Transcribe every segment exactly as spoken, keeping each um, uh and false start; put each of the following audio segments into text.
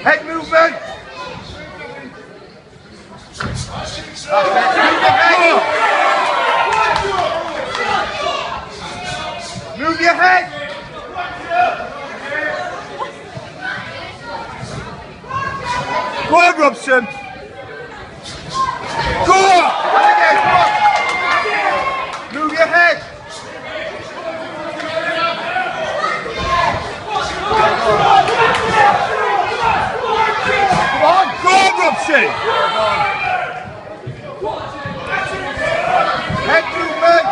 Head movement. Move your head. Go on, Robson. Go on. Again, go on. Move your head. Come on, go on, Robson. Head movement.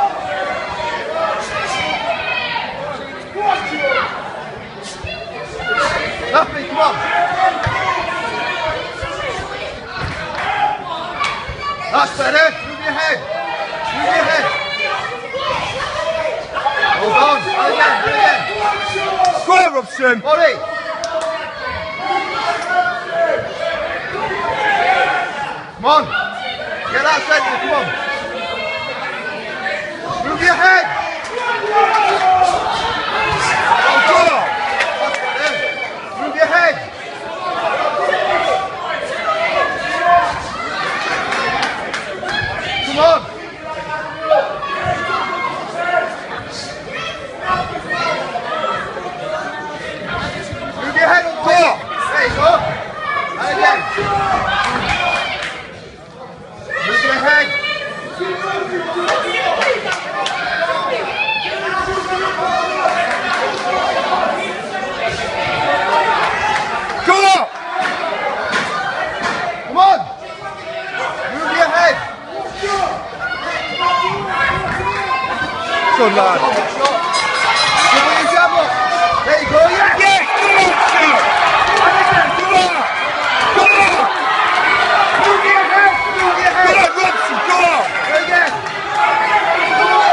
Lovely, come on. That's better. Move your head. Move your head. Hold on. And again, and again. Go on, Robson. Body. Come on. Get that centre, come on. Move your head. Oh, go on. Move your head. Come on. Move your head on top. There you go. And again. Move your head. Go on. Come on. Move your head. Good lad. Double your jab up. There you go. Yeah. Yeah. Come on. And again. Come on. Come on. Move your head. Move your head. Go on, Robson. Go on. Again. Come on.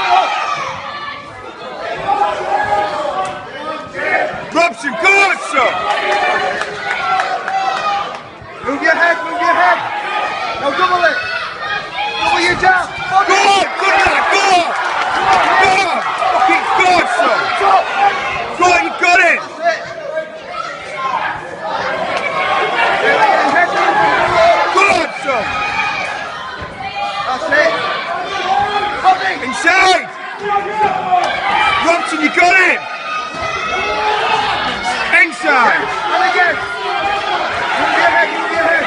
Robson, go on, son. Move your head. Move your head. Now double it. Double your jab. Go on. Good lad. Go on. Go on! Fucking go on, son! Go on, you got it! Go on, son! That's it! Inside! Robson, you got it! Inside! And again! Move your head, move your head!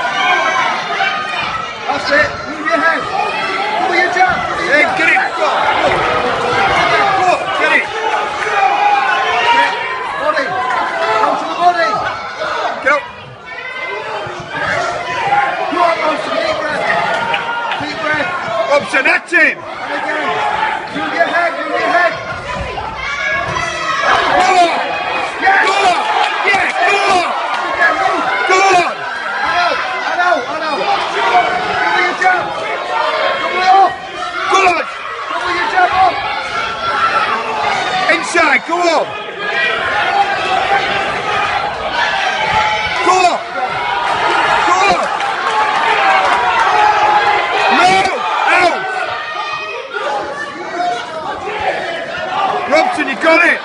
That's it! Move your head! Pull your jab! Hey, get it! Go! Get it! Body! Go to the body! Go! Go on, Robson, deep breath! Deep breath! Robson, that's him! And again! Move your head, move your head! Go on! Yes! Go on! Yes, go on! Again, move! Go on! I know, I know, I know! Double your jab! Double it off! Go on! Double your jab off! Inside, go on! Go on! Go on! No! Out! Robson, you got it!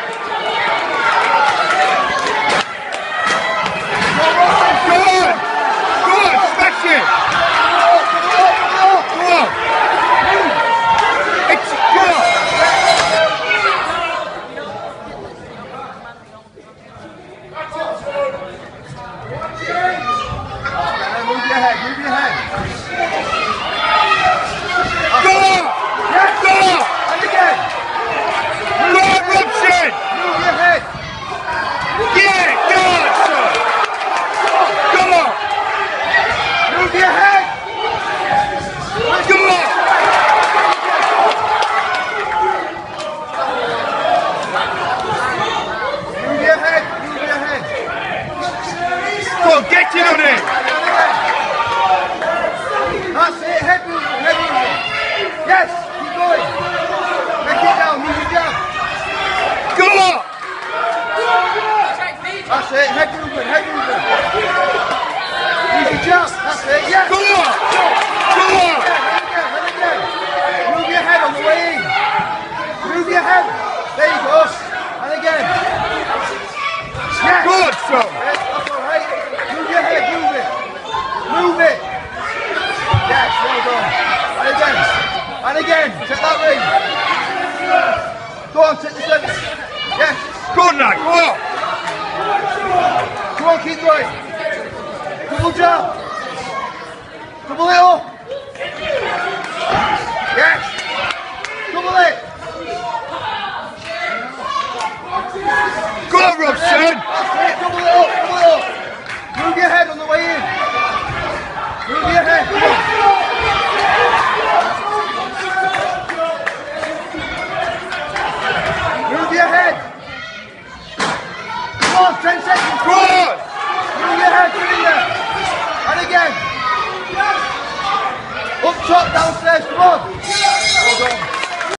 Go on! Go on, smash it! Go on! It's, go on! Move your head, move your head. Go on! Yes, go on! And again! Go on, Robson! Move your head! Yeah, go on, son! Go on! Move your head! Go on! Move your head, move your head! Go on, get in on it! That's it, head movement, head movement. Yes, keep going. Make it down, move it down. Go on. That's it, head movement, head movement. Use your jump, that's it, yes. Go on. Go on. Head again, head again. Move your head on the way in. Move your head. There you go. And again. Yes. Good, son. Yes, that's all right. And again, take that ring. Go on, take the seven. Yes. Good lad, go on. Come on, keep going. Double jab. Double it up. Yes. Double it. Go on, Rob.